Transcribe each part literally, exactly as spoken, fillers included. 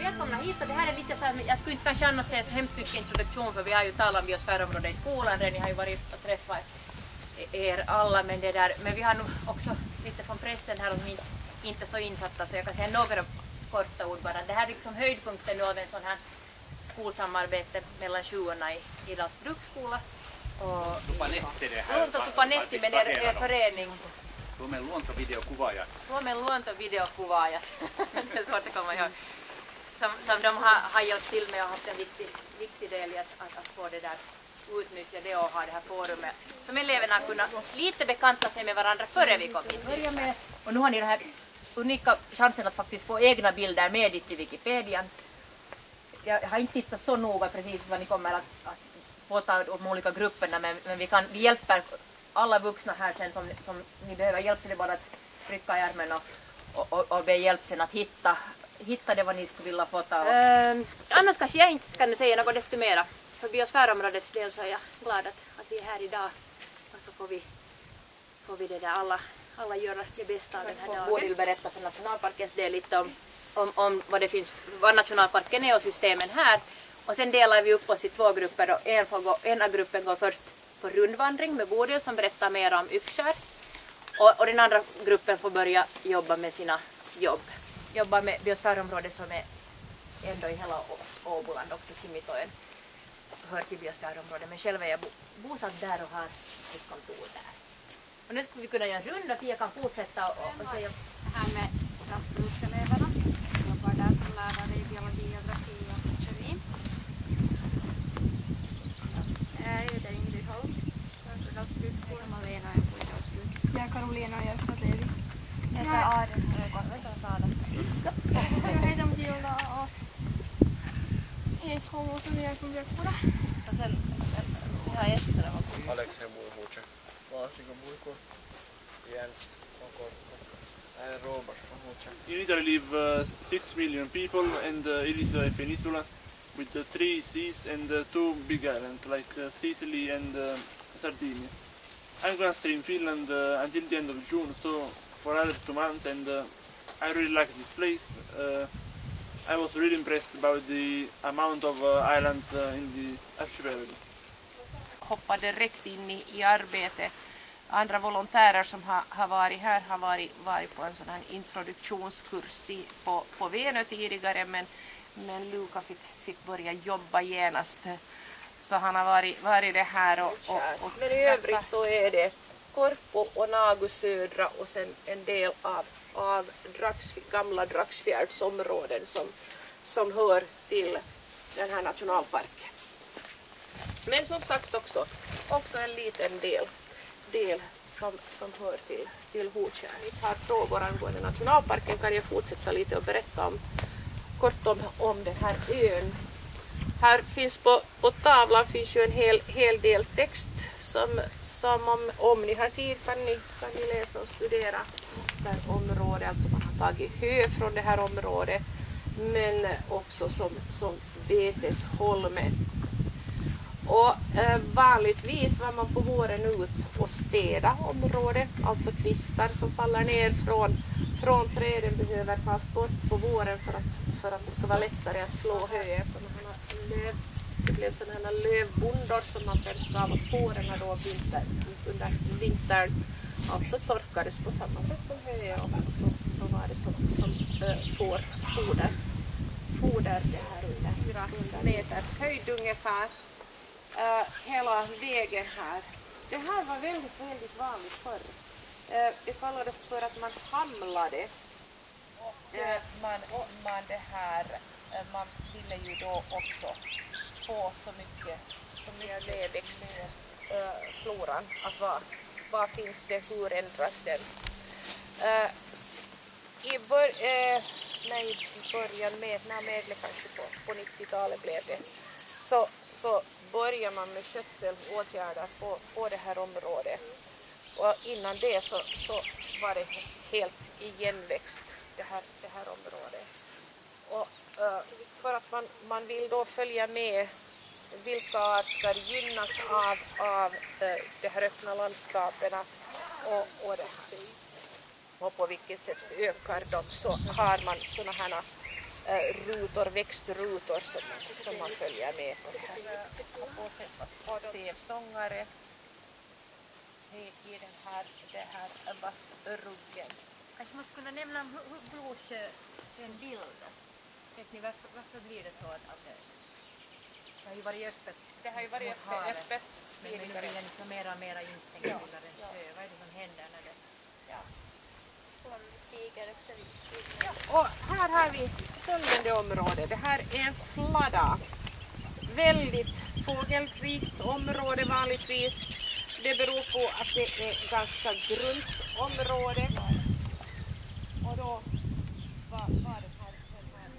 välkomna hit. Och det här är lite så här, jag skulle inte kanske annars säga så hemskt mycket introduktion för vi har ju talat om biosfärområdet i skolan. Ni har ju varit och träffat er alla, men det där, men vi har nog också lite från pressen här som inte, inte så insatta, så jag kan säga några korta ord bara. Det här är liksom höjdpunkten nu av en sån här skolsamarbete mellan sjuorna i Idals bruksskola och Tupanetti det här. Luonto Tupanetti med er, er förening. Suomen luontovideokuvaajat. Suomen luontovideokuvaajat. Det är svårt att komma ihåg. Som, som de har, har hjälpt till med och haft en viktig, viktig del i att, att, att få det där utnyttja det och ha det här forumet. Som eleverna har kunnat lite bekanta sig med varandra före vi kom hit. Börja med. Och nu har ni den här unika chansen att faktiskt få egna bilder med dit till Wikipedian. Jag har inte tittat så noga precis vad ni kommer att, att få ta de olika grupperna, men, men vi, kan, vi hjälper alla vuxna här sen som, som ni behöver hjälp till, det bara att trycka i armen och, och, och be hjälp sen att hitta, hitta det vad ni skulle vilja få ta. Uh, annars kanske jag inte kan säga något desto mera. För biosfärområdets del så är jag glad att, att vi är här idag. Och så får vi, får vi det där alla, alla göra det bästa av den här dagen. Bodil berätta för nationalparkens del lite om, om, om vad det finns, vad nationalparken är och systemen här. Och sen delar vi upp oss i två grupper och en, får gå, en av gruppen går först på rundvandring med Bodil som berättar mer om Yxskär. Och, och den andra gruppen får börja jobba med sina jobb. Jobba med biosfärområdet som är ändå i hela Åboland, också Kimitoen hör till biosfärområdet. Men själv är jag bo, bosatt där och har ett kontor där. Och nu skulle vi kunna göra en runda, Pia kan fortsätta och, och säga... Här med Rasbrukseleverna. Jag jobbar där som lärare i biologi, geografi och kemi. Jag heter Ingrid Holm. Jag är från Rasbruksskolan. Malena är från Rasbruk. Jag är Karolina och jag är från Levi. Jag heter Arin och jag kommer från Sada. Jag heter Matilda och jag är två år och jag är från Björkboda. Och sen, jag är Ester. Alex jag bor i Hoche. Varsågod bor i Ernst och jag är Robert från Hoche. In Italy live uh, six million people, and uh, it is a peninsula with uh, three seas and uh, two big islands like uh, Sicily and uh, Sardinia. I'm gonna stay in Finland uh, until the end of June, so for another two months, and uh, I really like this place. Uh, I was really impressed about the amount of uh, islands uh, in the archipelago. Hoppa direkt in i, i arbete. Andra volontärer som har, har varit här har varit, varit på en sån här introduktionskurs i, på, på Venö tidigare, men, men Luka fick, fick börja jobba genast. Så han har varit, varit det här och, och, och men i övrigt så är det Korpo och Nagu södra och sen en del av, av Drax, gamla Dragsfjärdsområden som, som hör till den här nationalparken. Men som sagt också, också en liten del, del som, som hör till, till Hotkärr. Ni har frågor angående nationalparken kan jag fortsätta lite och berätta om, kort om, om den här ön. Här finns på, på tavlan finns ju en hel, hel del text som, som om, om ni har tid kan ni, kan ni läsa och studera det här området. Alltså man har tagit hö från det här området, men också som, som betesholme. Och eh, vanligtvis var man på våren ut och städa området, alltså kvistar som faller ner från, från träden behöver tas bort på våren för att, för att det ska vara lättare att slå hö. Löv. Det blev sådana här lövbondor som man främst gav åt fåren då vinter, under vintern. Alltså torkades på samma sätt som hö och så, så var det som, som äh, får foder. Foder det här under fyra meter höjd ungefär. Äh, hela vägen här. Det här var väldigt, väldigt vanligt förr. Äh, det kallades för att man hamlade. och äh, man, man det här man ville ju då också få så mycket, så mycket nedväxt äh, floran, att vad, vad finns det, hur ändras den. Äh, i, bör, äh, nej, i början med, när medle kanske på, på nittiotalet blev det, så, så börjar man med skötselåtgärder på, på det här området. Och innan det så, så var det helt igenväxt det här, det här området. Och uh, för att man, man vill då följa med vilka arter gynnas av, av uh, det här öppna landskapen och, och, det, och på vilket sätt ökar de, så har man såna här äh, rutor, växtrutor som, som man följer med på det här sättet. Har påträffats sävsångare i den här, det här vassruggen. Kanske man skulle nämna hur, hur Blåsjö en bildas. Vet ni varför, varför blir det så att, att det, det har ju varit öppet? Det har ju varit mot öppet, havet, öppet men nu tidigare. blir det liksom mera och mera instängt Ja. under en sjö. Vad är det som händer när det... Ja. Stiger efter Ja, och här har vi följande område. Det här är en fladda. Väldigt fågelrikt område vanligtvis. Det beror på att det är ganska grunt område. Och då var, var det här, den här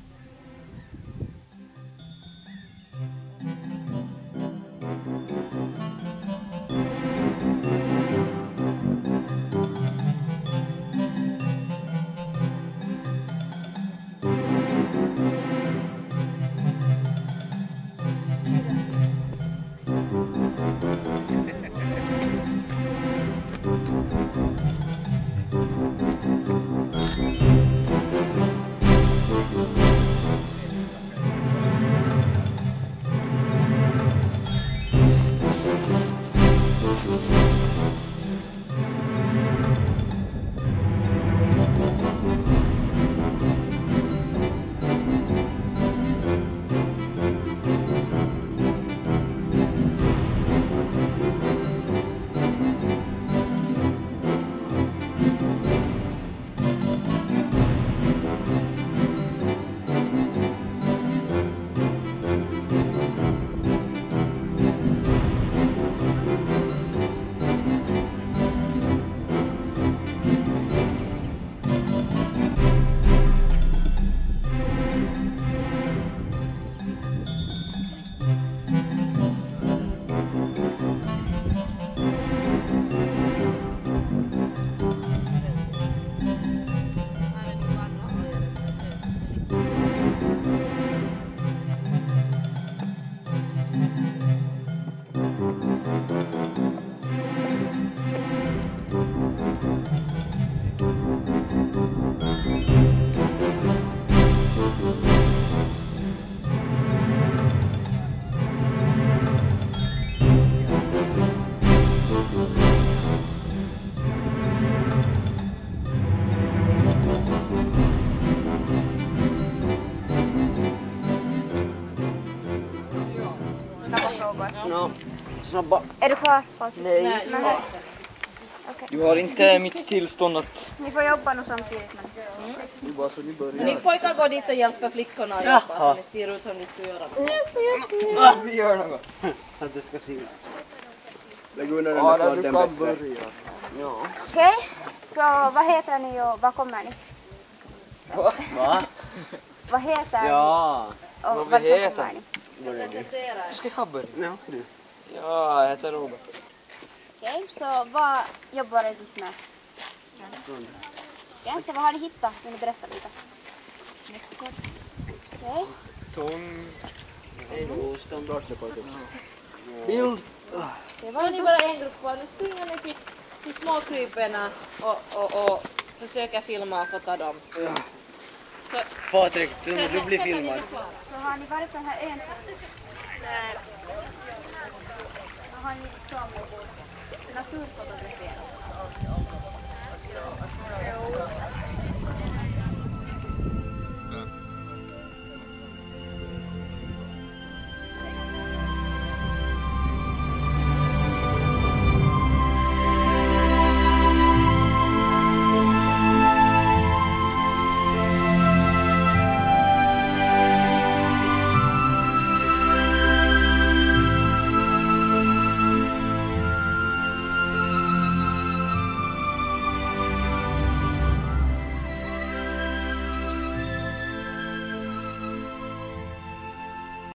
No, snabba. Är du klar? Nej. Nej. Okej. Du har inte mitt tillstånd att... Ni får jobba nu samtidigt. Men... Det är bara så ni börjar. Ni pojkar går dit och hjälper flickorna att jobba så ni ser ut hur ni ska göra. Ah, vi gör något. Att det ska se ut. Lägg under den Ja, där där du sladden kan bättre. börja. Ja. Okej, så vad heter ni och var kommer ni? Va? Vad heter Ja. ni och vad vi varifrån heter? kommer ni? Presentera. Ska jag börja? Ja, du. Ja, jag heter Robert. Okej, så vad jobbar du med? Okej, så vad har ni hittat? Vill ni berätta lite? Snäckor. Okej. Tång. Och standardle på det. Bild. Nu har ni bara en grupp kvar. Nu springer ni till, till småkryperna och, och, och försöker filma och fota dem. Ja. Så, Patrik, sen, du blir sen kan ni filmad. bli klara. Så har ni varit på den här ön? Nej. Har ni liksom naturfotograferat?